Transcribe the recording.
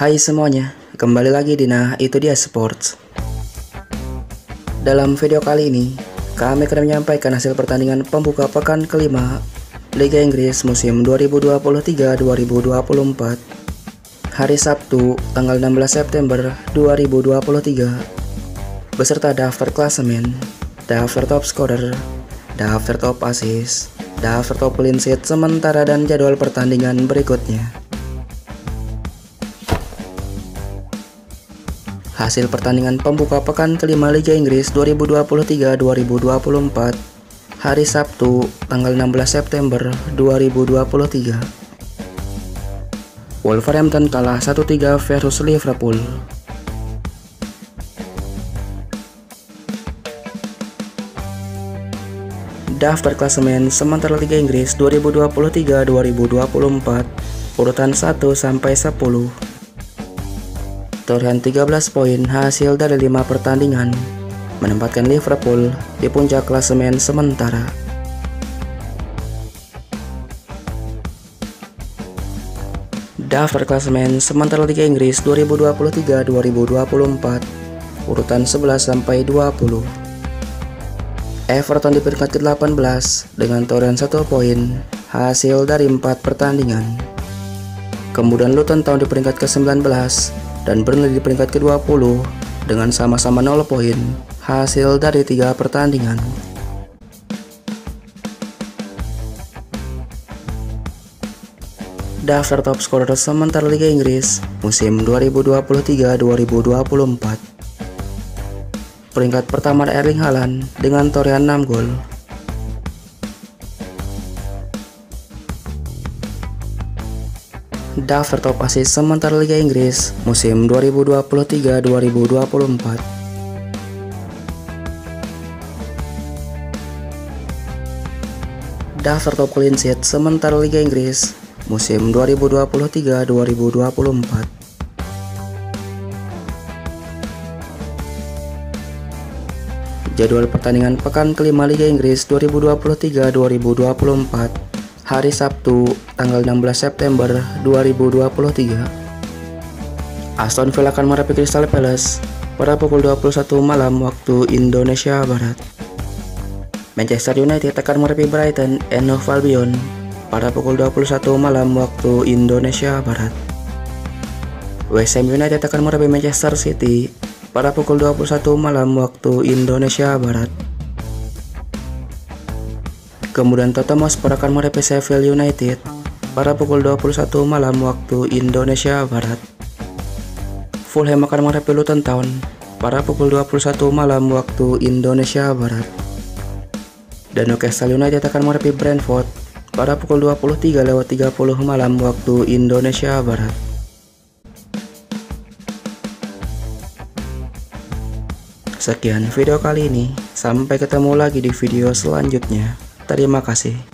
Hai semuanya, kembali lagi di Nah Itu Dia Sports. Dalam video kali ini, kami akan menyampaikan hasil pertandingan pembuka pekan kelima Liga Inggris musim 2023-2024 hari Sabtu, tanggal 16 September 2023, beserta daftar klasemen, daftar top scorer, daftar top assist, daftar top clean sheet sementara dan jadwal pertandingan berikutnya. Hasil pertandingan pembuka pekan kelima Liga Inggris 2023-2024 hari Sabtu, tanggal 16 September 2023. Wolverhampton kalah 1-3 versus Liverpool. Daftar klasemen sementara Liga Inggris 2023-2024 urutan 1 sampai 10. Torehan 13 poin hasil dari 5 pertandingan menempatkan Liverpool di puncak klasemen sementara. Daftar klasemen sementara Liga Inggris 2023-2024 urutan 11 sampai 20. Everton di peringkat ke-18 dengan torehan 1 poin hasil dari 4 pertandingan. Kemudian Luton Town di peringkat ke-19 dan Burnley di peringkat ke-20 dengan sama-sama 0 poin hasil dari 3 pertandingan. Daftar top scorer sementara Liga Inggris musim 2023-2024. Peringkat pertama Erling Haaland dengan torehan 6 gol. Daftar top assist sementara Liga Inggris musim 2023-2024. Daftar top clean sheet sementara Liga Inggris musim 2023-2024. Jadwal pertandingan pekan kelima Liga Inggris 2023-2024 hari Sabtu, tanggal 16 September 2023. Aston Villa akan menghadapi Crystal Palace pada pukul 21 malam waktu Indonesia Barat. Manchester United akan menghadapi Brighton and Hove Albion pada pukul 21 malam waktu Indonesia Barat. West Ham United akan menghadapi Manchester City pada pukul 21 malam waktu Indonesia Barat. Kemudian Tottenham Hotspur akan menghadapi Sheffield United pada pukul 21 malam waktu Indonesia Barat. Fulham akan menghadapi Luton Town pada pukul 21 malam waktu Indonesia Barat. Dan Newcastle United akan menghadapi Brentford pada pukul 23:30 malam waktu Indonesia Barat. Sekian video kali ini, sampai ketemu lagi di video selanjutnya. Terima kasih.